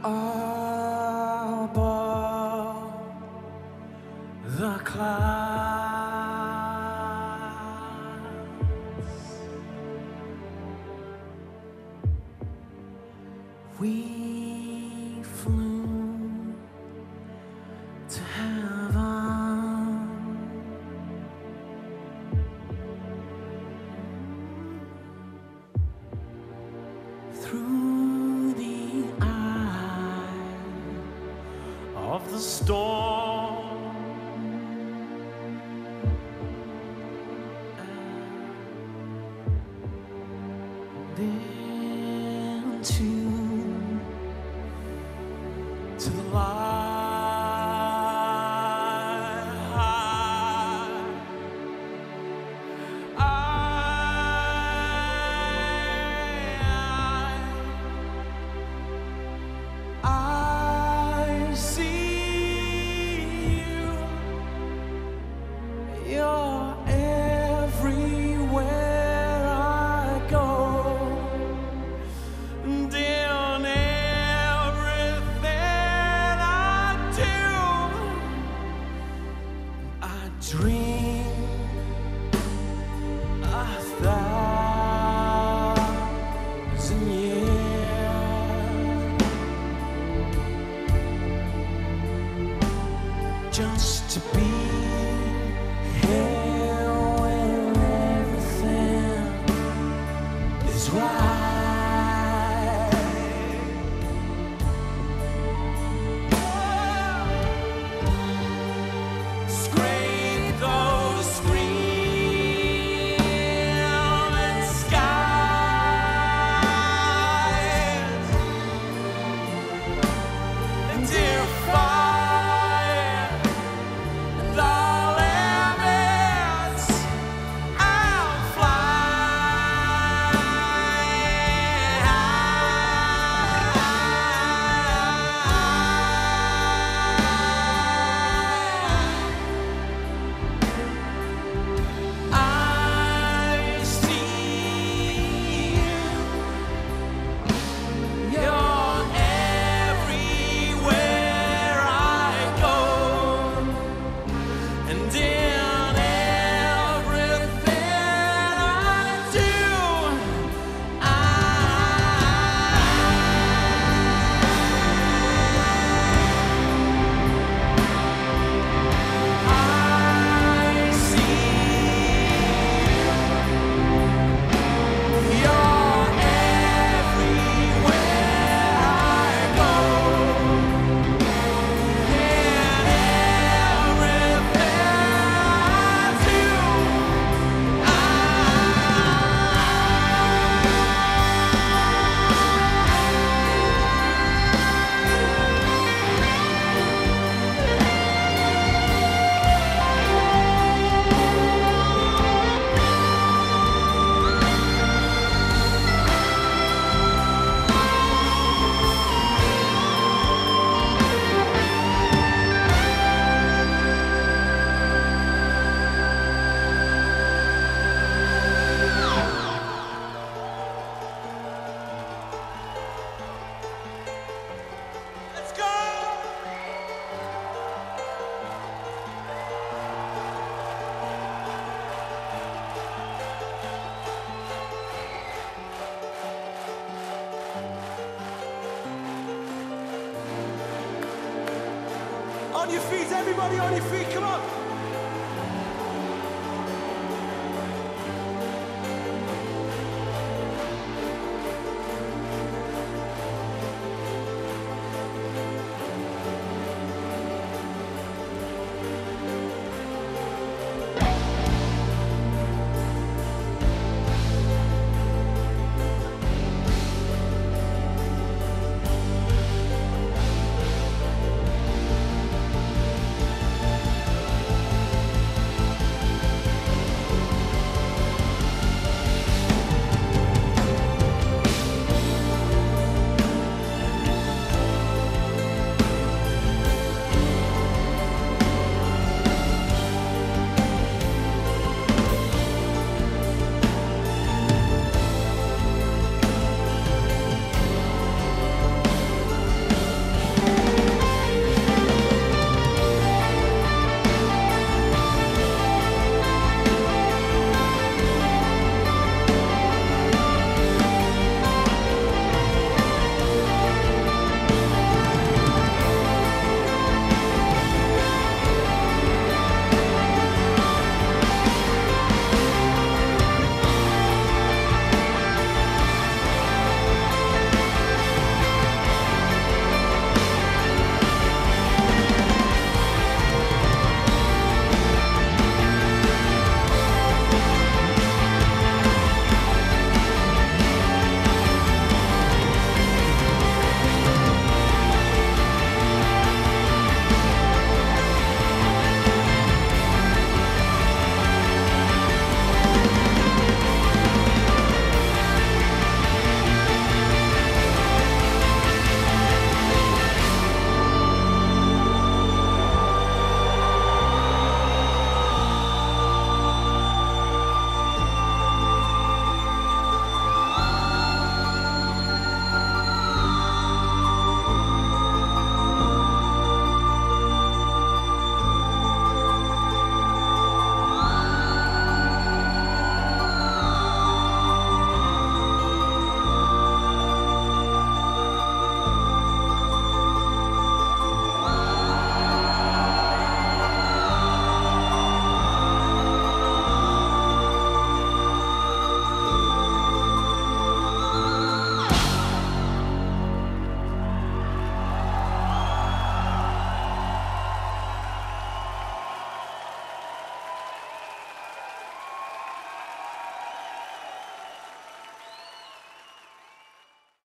above the clouds. We flew to heaven. Through the eye of the storm, then to the light. I see you. You're everywhere I go, and in everything I do. I dream 1,000 years just to be here when everything is right. Scrape those screaming skies and defy the limits. I'll fly I see you. You're everywhere I go, and in everything I do. I see you're everywhere I go, in everything I do. Let's go! On your feet, everybody on your feet, come on.